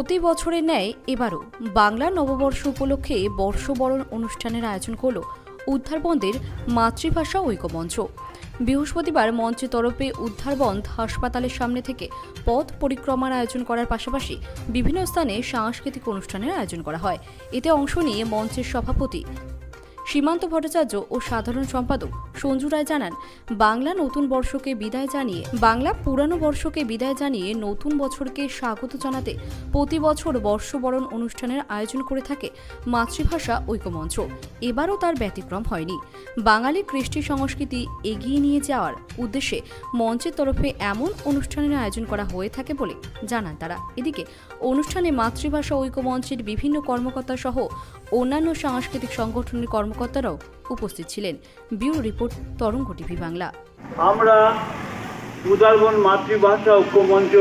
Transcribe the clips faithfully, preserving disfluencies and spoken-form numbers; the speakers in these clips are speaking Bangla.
প্রতি বছরের ন্যায় এবারও বাংলা নববর্ষ উপলক্ষে বর্ষবরণ অনুষ্ঠানের আয়োজন করল উদ্ধারবন্ধের মাতৃভাষা ঐক্যমঞ্চ। বৃহস্পতিবার মঞ্চের তরফে উদ্ধারবন্ধ হাসপাতালের সামনে থেকে পথ পরিক্রমার আয়োজন করার পাশাপাশি বিভিন্ন স্থানে সাংস্কৃতিক অনুষ্ঠানের আয়োজন করা হয়। এতে অংশ নিয়ে মঞ্চের সভাপতি সীমান্ত ভট্টাচার্য ও সাধারণ সম্পাদক সঞ্জু রায় জানান, বাংলা নতুন বর্ষকে বিদায় জানিয়ে বাংলা পুরানো বর্ষকে বিদায় জানিয়ে নতুন বছরকে স্বাগত জানাতে প্রতি বছর বর্ষবরণ অনুষ্ঠানের আয়োজন করে থাকে মাতৃভাষা ঐক্যমঞ্চ। এবারও তার ব্যতিক্রম হয়নি। বাঙালি কৃষ্টি সংস্কৃতি এগিয়ে নিয়ে যাওয়ার উদ্দেশ্যে মঞ্চের তরফে এমন অনুষ্ঠানের আয়োজন করা হয়ে থাকে বলে জানান তারা। এদিকে অনুষ্ঠানে মাতৃভাষা ঐক্যমঞ্চের বিভিন্ন কর্মকর্তা সহ অন্যান্য সাংস্কৃতিক সংগঠনের কর্মকর্তারাও উপস্থিত ছিলেন। Bureau report, Tarang TV Bangla. আমরা উদারবন মাতৃভাষা ঐক্যমঞ্চ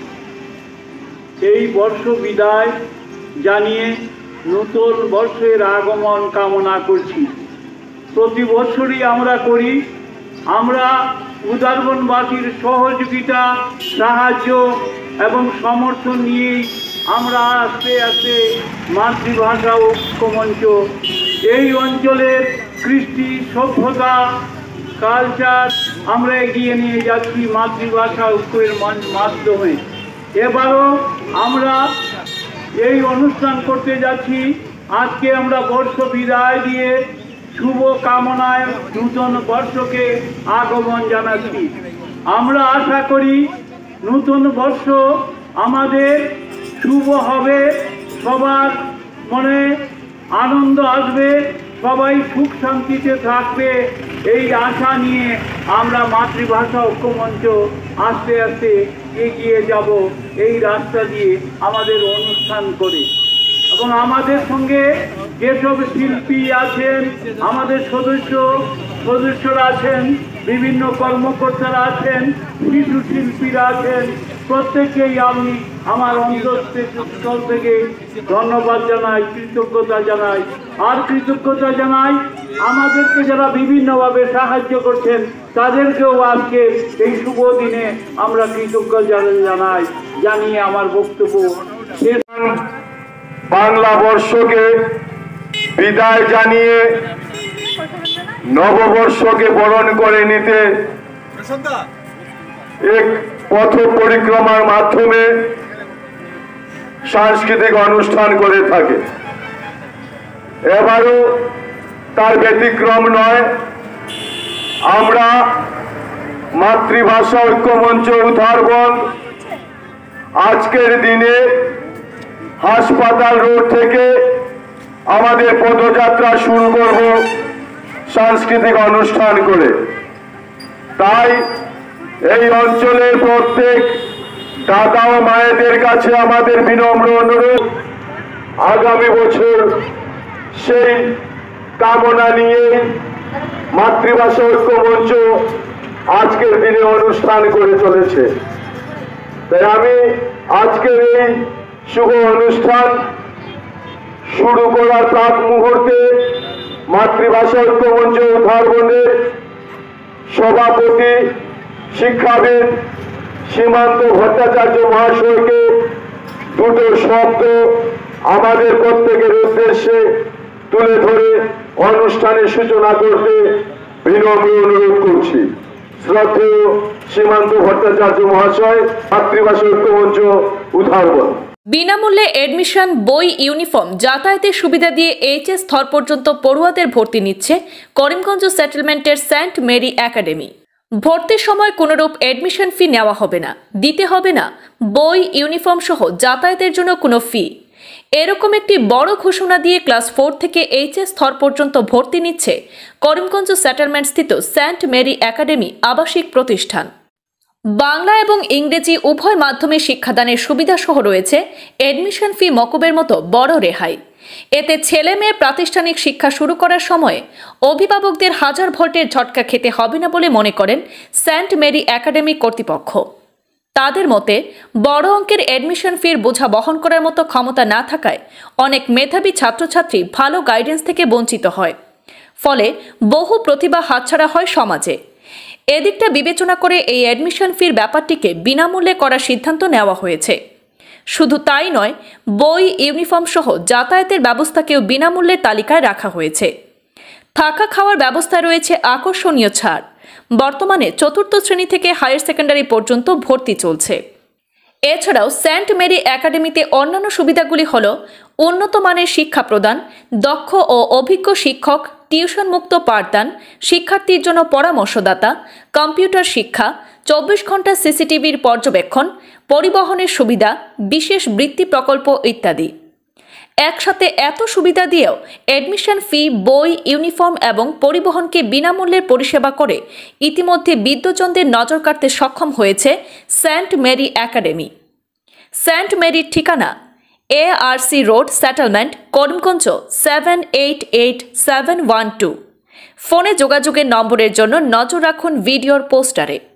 এই বর্ষ বিদায় জানিয়ে নতুন বর্ষের আগমন কামনা করছি। প্রতি বছরই আমরা করি। আমরা উদারবনবাসীর সহযোগিতা, সাহায্য এবং সমর্থন নিয়েই আমরা আস্তে আস্তে মাতৃভাষা ঐক্যমঞ্চ এই অঞ্চলের কৃষ্টি, সভ্যতা, কালচার আমরা এগিয়ে নিয়ে যাচ্ছি মাতৃভাষা ঐক্যের মাধ্যমে। এবারও আমরা এই অনুষ্ঠান করতে যাচ্ছি। আজকে আমরা বর্ষ বিদায় দিয়ে শুভ কামনায় নূতন বর্ষকে আগমন জানাচ্ছি। আমরা আশা করি নতুন বর্ষ আমাদের শুভ হবে, সবার মনে আনন্দ আসবে, সবাই সুখ শান্তিতে থাকবে। এই আশা নিয়ে আমরা মাতৃভাষা ঐক্যমঞ্চ আস্তে আস্তে এগিয়ে যাব এই রাস্তা দিয়ে আমাদের অনুষ্ঠান করে। এবং আমাদের সঙ্গে যেসব শিল্পী আছেন, আমাদের সদস্য সদস্যরা আছেন, বিভিন্ন কর্মকর্তারা আছেন, শিশু শিল্পীরা আছেন, প্রত্যেককেই আমি আমার অন্তঃস্থল থেকে ধন্যবাদ জানাই, কৃতজ্ঞতা জানাই। আর কৃতজ্ঞতা জানাই আমাদেরকে যারা বিভিন্নভাবে সাহায্য করছেন, তাদেরকেও আজকে এই শুভ দিনে আমরা কৃতজ্ঞতা জানাই। জানিয়ে আমার বক্তব্য শেষ। বাংলা বর্ষকে বিদায় জানিয়ে নববর্ষকে বরণ করে নিতে এক পথ পরিক্রমার মাধ্যমে সাংস্কৃতিক অনুষ্ঠান করে থাকে। এবারও তার ব্যতিক্রম নয়। আমরা মাতৃভাষা ঐক্যমঞ্চ উদ্ধারবন্ধ আজকের দিনে হাসপাতাল রোড থেকে আমাদের পদযাত্রা শুরু করব সাংস্কৃতিক অনুষ্ঠান করে। তাই এই অঞ্চলের প্রত্যেক দাদা ও মায়েদের কাছে আমাদের বিনম্র অনুরোধ, আগামী বছর সেই কামনা নিয়ে মাতৃভাষা ঐক্যমঞ্চ আজকের দিনে অনুষ্ঠান করে চলেছে। তাই আমি আজকের এই শুভ অনুষ্ঠান শুরু করার প্রাক মুহূর্তে মাতৃভাষা ঐক্যমঞ্চ উদ্ধারবন্ধের সভাপতি শিক্ষাবিদ সীমান্ত ভট্টাচার্য মহাশয়কে দুটো শব্দ আমাদের প্রত্যেকের উদ্দেশ্যে তুলে ধরে অনুষ্ঠানের সূচনা করতে বিনম্র অনুরোধ করছি। শ্রদ্ধেয় সীমান্ত ভট্টাচার্য মহাশয়, মাতৃভাষা ঐক্যমঞ্চ উদ্ধারবন্ধ। বিনামূল্যে এডমিশন, বই, ইউনিফর্ম, যাতায়াতের সুবিধা দিয়ে এইচএস স্তর পর্যন্ত পড়ুয়াদের ভর্তি নিচ্ছে করিমগঞ্জ সেটেলমেন্টের সেন্ট মেরি একাডেমি। ভর্তির সময় কোনোরূপ এডমিশন ফি নেওয়া হবে না, দিতে হবে না বই, ইউনিফর্ম সহ যাতায়াতের জন্য কোনো ফি। এরকম একটি বড় ঘোষণা দিয়ে ক্লাস ফোর থেকে এইচএস স্তর পর্যন্ত ভর্তি নিচ্ছে করিমগঞ্জ সেটেলমেন্ট স্থিত সেন্ট মেরি একাডেমি আবাসিক প্রতিষ্ঠান। বাংলা এবং ইংরেজি উভয় মাধ্যমে শিক্ষাদানের সুবিধা সহ রয়েছে এডমিশন ফি মকুবের মতো বড় রেহাই। এতে ছেলে মেয়ে প্রাতিষ্ঠানিক শিক্ষা শুরু করার সময় অভিভাবকদের হাজার ভোল্টের ঝটকা খেতে হবে না বলে মনে করেন সেন্ট মেরি একাডেমি কর্তৃপক্ষ। তাদের মতে বড় অঙ্কের এডমিশন ফির বোঝা বহন করার মতো ক্ষমতা না থাকায় অনেক মেধাবী ছাত্রছাত্রী ভালো গাইডেন্স থেকে বঞ্চিত হয়, ফলে বহু প্রতিভা হাতছাড়া হয় সমাজে। এদিকটা বিবেচনা করে এই অ্যাডমিশন ফির ব্যাপারটিকে বিনামূল্যে করার সিদ্ধান্ত নেওয়া হয়েছে। শুধু তাই নয়, বই, ইউনিফর্ম সহ যাতায়াতের ব্যবস্থাকেও বিনামূল্যের তালিকায় রাখা হয়েছে। থাকা খাওয়ার ব্যবস্থা রয়েছে আকর্ষণীয় ছাড়। বর্তমানে চতুর্থ শ্রেণী থেকে হায়ার সেকেন্ডারি পর্যন্ত ভর্তি চলছে। এছাড়াও সেন্ট মেরি একাডেমিতে অন্যান্য সুবিধাগুলি হল উন্নত মানের শিক্ষা প্রদান, দক্ষ ও অভিজ্ঞ শিক্ষক, টিউশন মুক্ত পাঠদান, শিক্ষার্থীর জন্য পরামর্শদাতা, কম্পিউটার শিক্ষা, চব্বিশ ঘন্টা সিসিটিভির পর্যবেক্ষণ, পরিবহনের সুবিধা, বিশেষ বৃত্তি প্রকল্প ইত্যাদি। একসাথে এত সুবিধা দিয়েও অ্যাডমিশন ফি, বই, ইউনিফর্ম এবং পরিবহনকে বিনামূল্যের পরিষেবা করে ইতিমধ্যে বিদ্যুৎজনদের নজর কাড়তে সক্ষম হয়েছে সেন্ট মেরি একাডেমি। সেন্ট মেরির ঠিকানা A R C road, settlement, Karimganj seven eight eight seven one two. ফোনে যোগাযোগের নম্বরের জন্য নজর রাখুন ভিডিওর পোস্টারে।